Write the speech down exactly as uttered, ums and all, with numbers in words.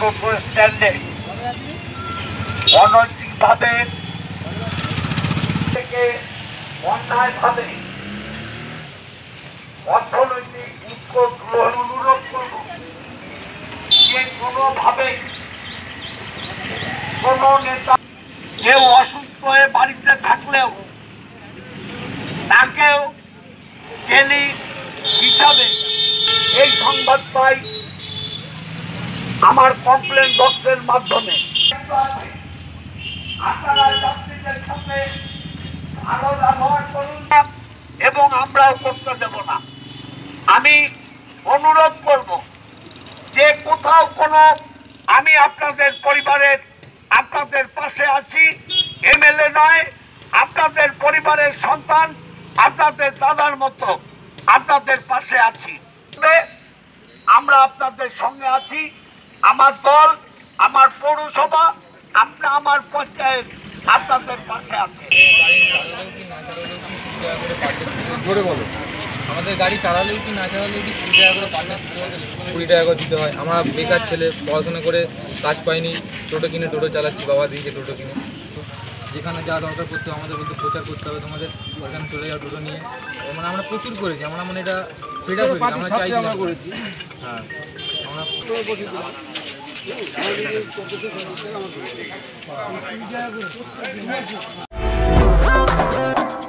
টোটো স্ট্যান্ডে অনৈতিকভাবে থেকে অন্যায়ভাবে অর্থনৈতিক উৎকোচ গ্রহণ অনুরোধ করব যে কোনোভাবে কোন নেতা কেউ অসুস্থ হয়ে বাড়িতে থাকলেও তাকেও ডেলি হিসাবে এই সংবাদ পাই আমার কমপ্লেন বক্সের মাধ্যমে। আপনারা যাত্রীদের সাথে ভালো ব্যবহার করুন এবং আমরাও করতে দেব না। আমি অনুরোধ করব যে কোথাও কোনো আমি আপনাদের পরিবারের আপনাদের পাশে আছি, এমএলএ নয়, আপনাদের পরিবারের সন্তান, আপনাদের দাদার মতো আপনাদের পাশে আছি। আমরা আপনাদের সঙ্গে আছি। আমার দল, আমার পৌরসভা, আপনি আমার পঞ্চায়েত আপনাদের পাশে আছে। আমাদের গাড়ি চালালেও কি না চালালেও কি কুড়ি টাকা করে পাঠাতে কুড়ি টাকা করে দিতে হয়। আমরা বেকার ছেলে, পড়াশোনা করে কাজ পাইনি, টোটো কিনে টোটো চালাচ্ছি, বাবা দিয়েছে টোটো কিনে। যেখানে যা দরকার করতে হবে আমাদের বলতে প্রচার করতে হবে, তোমাদের ওখানে চলে যাও টোটো নিয়ে। মানে আমরা প্রচুর করেছি, আমরা মানে এটা ফ্রিডম করেছি, আমরা চাইছি আমরা করেছি। হ্যাঁ, আমরা